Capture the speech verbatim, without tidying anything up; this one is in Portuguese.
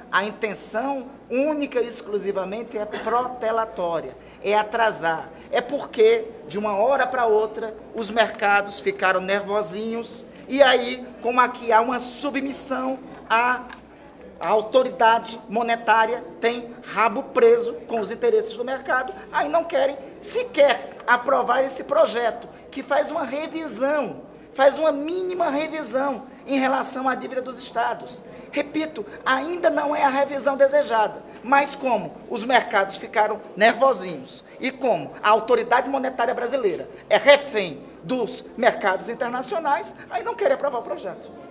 a intenção única e exclusivamente é protelatória, é atrasar. É porque, de uma hora para outra, os mercados ficaram nervosinhos e aí, como aqui há uma submissão à, à autoridade monetária, tem rabo preso com os interesses do mercado, aí não querem sequer aprovar esse projeto, que faz uma revisão, faz uma mínima revisão em relação à dívida dos estados. Repito, ainda não é a revisão desejada, mas como os mercados ficaram nervosinhos e como a autoridade monetária brasileira é refém dos mercados internacionais, aí não querem aprovar o projeto.